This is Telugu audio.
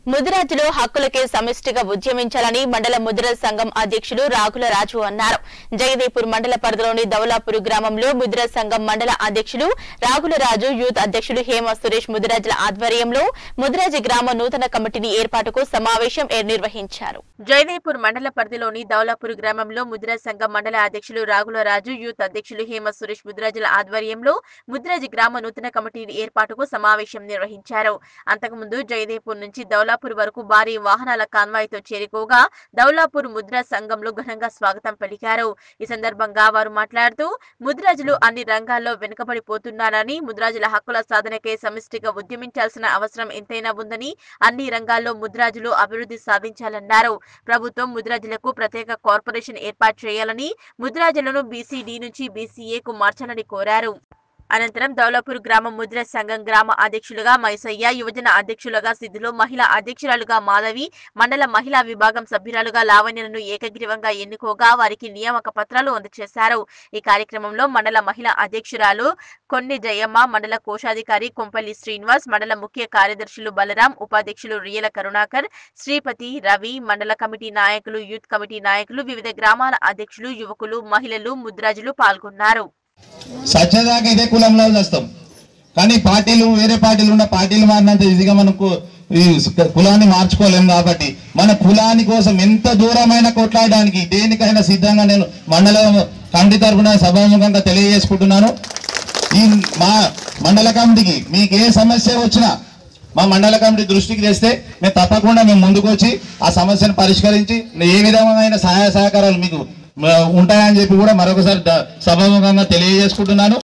ముదిరాజులు హక్కులకే సమిష్టిగా ఉద్యమించాలని మండల ముదిరాజ్ సంఘం అధ్యక్షులు రాఘుల రాజు అన్నారు. జగదేపూర్ మండల పరిధిలోని దౌలాపూర్ గ్రామంలో ముదిరాజ్ సంఘం మండల అధ్యక్షులు రాఘుల రాజు, యూత్ అధ్యక్షులు హేమ సురేష్ ముదిరాజుల ఆధ్వర్యంలో ముదిరాజు గ్రామ నూతన కమిటీని ఏర్పాటుకు సమావేశం నిర్వహించారు. జగదేపూర్ మండల పరిధిలోని దౌలాపూర్ గ్రామంలో ముదిరాజ్ సంఘం మండల అధ్యక్షులు రాఘుల రాజు, యూత్ అధ్యక్షులు హేమ సురేష్ ముదిరాజుల ఆధ్వర్యంలో ముదిరాజు గ్రామ నూతన కమిటీని ఏర్పాటుకు సమావేశం నిర్వహించారు. అంతకుముందు జగదేపూర్ నుంచి దౌలాపూర్ వరకు భారీ వాహనాల కాన్వాయ్తో చేరుకోగా దౌలాపూర్ ముదిరాజ్ సంఘంలో ఘనంగా స్వాగతం పలికారు. ఈ సందర్భంగా వారు మాట్లాడుతూ ముదిరాజులు అన్ని రంగాల్లో వెనుకబడిపోతున్నారని, ముదిరాజుల హక్కుల సాధనకే సమిష్టిగా ఉద్యమించాల్సిన అవసరం ఎంతైనా ఉందని, అన్ని రంగాల్లో ముదిరాజులు అభివృద్ధి సాధించాలన్నారు. ప్రభుత్వం ముదిరాజులకు ప్రత్యేక కార్పొరేషన్ ఏర్పాటు చేయాలని, ముదిరాజులను బీసీడీ నుంచి బీసీఏకు మార్చాలని కోరారు. అనంతరం దౌలాపూర్ గ్రామ ముదిరాజ్ సంఘం గ్రామ అధ్యక్షులుగా మైసయ్య, యువజన అధ్యక్షులుగా సిద్ధులు, మహిళా అధ్యక్షురాలుగా మాధవి, మండల మహిళా విభాగం సభ్యురాలుగా లావణ్యను ఏకగ్రీవంగా ఎన్నుకోగా వారికి నియామక పత్రాలు అందజేశారు. ఈ కార్యక్రమంలో మండల మహిళా అధ్యక్షురాలు కొన్ని జయమ్మ, మండల కోశాధికారి కొంపల్లి శ్రీనివాస్, మండల ముఖ్య కార్యదర్శులు బలరాం, ఉపాధ్యక్షులు రియల కరుణాకర్, శ్రీపతి, రవి, మండల కమిటీ నాయకులు, యూత్ కమిటీ నాయకులు, వివిధ గ్రామాల అధ్యక్షులు, యువకులు, మహిళలు, ముదిరాజులు పాల్గొన్నారు. సత్యదాకా ఇదే కులంలో వస్తాం, కానీ పార్టీలు వేరే పార్టీలు ఉన్న పార్టీలు మారినంత ఈజీగా మనకు ఈ కులాన్ని మార్చుకోలేము. కాబట్టి మన కులాని కోసం ఎంత దూరమైన కొట్లాడడానికి దేనికైనా సిద్ధంగా నేను మండల కమిటీ తరఫున సభాముఖంగా తెలియజేసుకుంటున్నాను. ఈ మా మండల కమిటీకి మీకు ఏ సమస్య వచ్చినా మా మండల కమిటీ దృష్టికి తెస్తే మేము తప్పకుండా ముందుకు వచ్చి ఆ సమస్యను పరిష్కరించి ఏ విధమైన సహాయ సహకారాలు మీకు ఉంటాయని చెప్పి కూడా మరొకసారి సభాముఖంగా తెలియజేసుకుంటున్నాను.